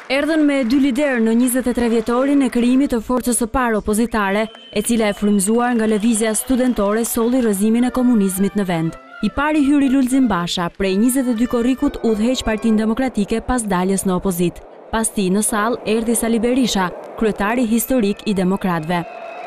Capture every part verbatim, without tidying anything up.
Erdhën me dy lider në njëzet e tre vjetorin e krijimit të forcës së parë opozitare, e cila e frymëzuar nga lëvizja studentore solli rrëzimin e komunizmit në vend. I pari hyri Lulzim Basha, prej njëzet e dy korrikut udhëheq Partinë Demokratike pas daljes në opozit. Pas tij në sallë erdhi Sali Berisha, kryetari historik i Demokratëve.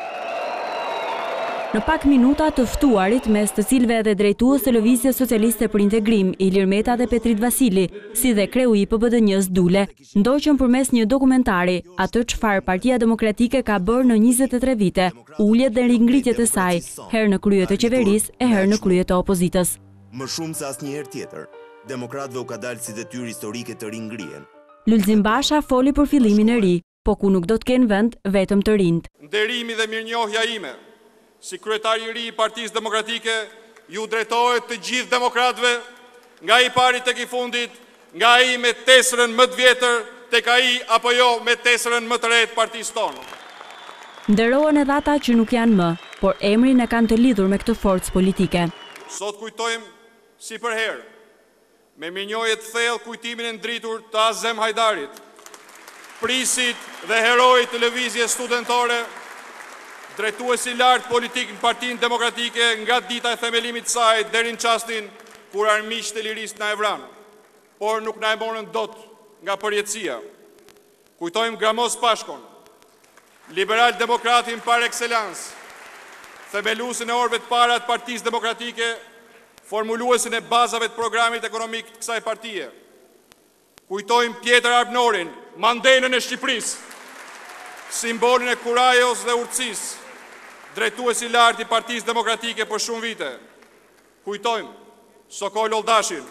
Në pak minuta të ftuarit, mes të cilëve edhe drejtues të Lëvizjes Socialiste për Integrim, Ilir Meta dhe Petrit Vasili, si dhe kreu i P B D N-s Dule, ndoqën përmes një dokumentari atë çfarë Partia Demokratike ka bërë në njëzet e tre vite, uljet dhe ringritjet e saj, herë në krye të qeverisë e herë në krye të opozitës. Më shumë se asnjëherë tjetër, demokratëve u ka dalë si detyrë historike të ringrihen. Lulzim Basha foli për fillimin e ri, po ku nuk do të kenë vend vetëm të rinjt. Nderimi dhe mirënjohja ime si kryetari i ri i Partisë Demokratike ju drejtohet të gjithë demokratëve, nga i pari tek i fundit, nga ai me tesrën më të vjetër tek ai apo jo me tesrën më të re të partisë tonë. Nderohen edhe ata që nuk janë më, por emrin e kanë të lidhur me këtë forcë politike. Sot kujtojmë si për herë, me mirënjohje të thellë kujtimin e ndritur të Azem Hajdarit, prisit dhe herojit të lëvizjes studentore, drejtuesi lartë politik në Partinë Demokratike nga dita e themelimit saj deri në çastin kur armiqtë e lirisë na e vranë, por nuk na e morën dot nga përjetësia. Kujtojmë Gramos Pashkon, liberal demokratin par excellence, themeluesin e orëve të para të Partisë Demokratike, formuluesin e bazave të programit ekonomik të kësaj partie. Kujtojmë Pjetër Arbnorin, Mandelën e Shqipërisë, simbolin e kurajos dhe urtësisë, drejtuesi i lartë i Partisë Demokratike për shumë vite. Kujtojmë Sokol Oldashin,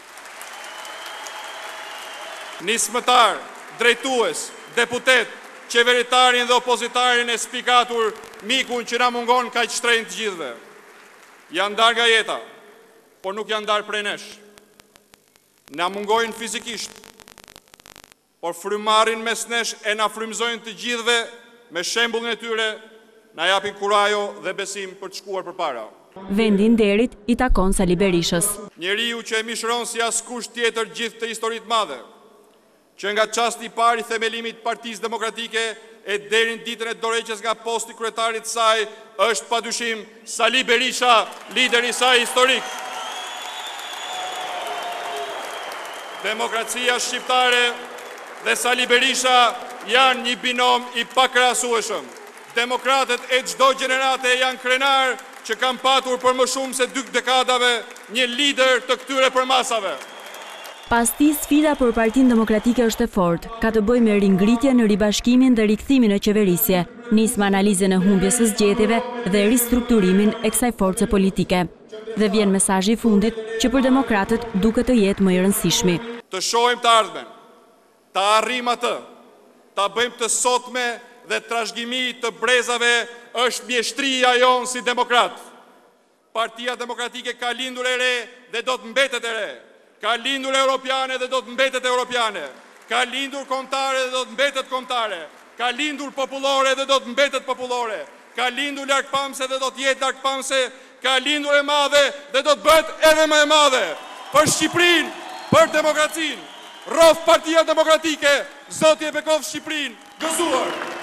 nismëtar, drejtues, deputet, qeveritarin dhe opozitarin e spikatur mikun që na mungon kaq shtrenjtë të gjithëve. Janë ndarë nga jeta, por nuk janë ndarë prej nesh. Na mungojnë fizikisht, por frymarrin mes nesh e na frymëzojnë të gjithëve me shembullin e tyre, na japin kurajo dhe besim për të shkuar përpara. Vendi i nderit i takon Sali Berishës. Njeriu që e mishron si askush tjetër gjithë të historitë madhe, që nga çasti i parë i themelimit të Partisë Demokratike e deri në ditën e dorëheqjes nga posti kryetarit të saj, është padyshim Sali Berisha, lideri i saj historik. Demokracia shqiptare dhe Sali Berisha janë një binom i pakrahasueshëm. Demokratët e çdo gjenerate janë krenar që kanë patur për më shumë se dy dekadave një lider të këtyre përmasave. Pas tij sfida për Partinë Demokratike është e fortë, ka të bëjë me ringritjen, ribashkimin dhe rikthimin e qeverisje, nismë analizën e humbjes së zgjedhjeve dhe ristrukturimin e kësaj force politike. Dhe vjen mesazhi i fundit që për demokratët duket të jetë më i rëndësishmi. Të shohim të ardhmen, ta arrijmë atë, ta bëjmë të sotme dhe trashëgimi të brezave është mjeshtria jonë si demokrat. Partia Demokratike ka lindur e re dhe do të mbetet e re. Ka lindur europiane dhe do të mbetet europiane. Ka lindur kombëtare dhe do të mbetet kombëtare. Ka lindur popullore dhe do të mbetet popullore. Ka lindur largpamse dhe do të jetë largpamse. Ka lindur e madhe dhe do të bëhet edhe më e madhe. Për Shqipërinë, për demokracinë. Rrof Partia Demokratike, Zoti e bekov Shqipërinë, gëzuar.